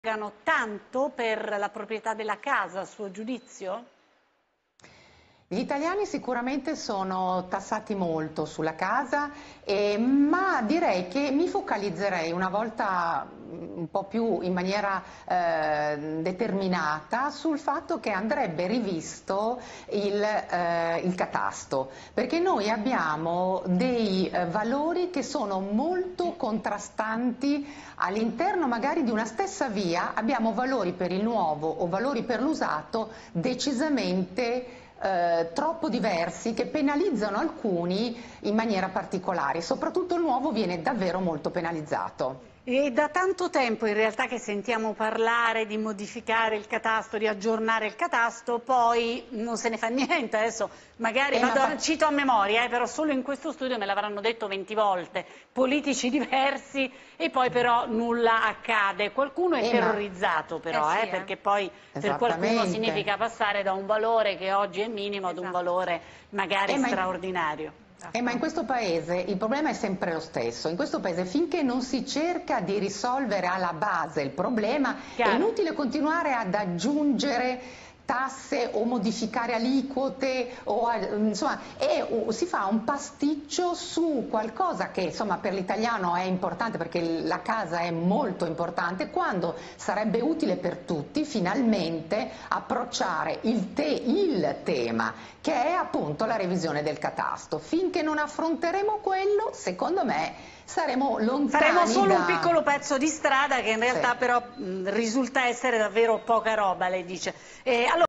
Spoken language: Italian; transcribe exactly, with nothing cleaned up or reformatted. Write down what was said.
pagano tanto per la proprietà della casa, a suo giudizio? Gli italiani sicuramente sono tassati molto sulla casa, eh, ma direi che mi focalizzerei una volta un po' più in maniera eh, determinata sul fatto che andrebbe rivisto il, eh, il catasto, perché noi abbiamo dei eh, valori che sono molto contrastanti all'interno magari di una stessa via, abbiamo valori per il nuovo o valori per l'usato decisamente Eh, troppo diversi che penalizzano alcuni in maniera particolare, soprattutto il nuovo viene davvero molto penalizzato. È da tanto tempo in realtà che sentiamo parlare di modificare il catasto, di aggiornare il catasto, poi non se ne fa niente. Adesso magari Eh, vado, fa... cito a memoria, eh, però solo in questo studio me l'avranno detto venti volte, politici diversi e poi però nulla accade. Qualcuno è Eh, terrorizzato però, eh sì, eh, eh. perché poi per qualcuno significa passare da un valore che oggi è minimo ad un Esatto. valore magari eh, ma... straordinario. Eh, ma in questo paese il problema è sempre lo stesso, in questo paese finché non si cerca di risolvere alla base il problema Chiaro. è inutile continuare ad aggiungere tasse o modificare aliquote o a, insomma è, o, si fa un pasticcio su qualcosa che insomma per l'italiano è importante perché la casa è molto importante quando sarebbe utile per tutti finalmente approcciare il, te, il tema che è appunto la revisione del catasto. Finché non affronteremo quello, secondo me saremo lontani. Faremo solo da... un piccolo pezzo di strada che in realtà sì. però mh, risulta essere davvero poca roba, lei dice. Eh, allora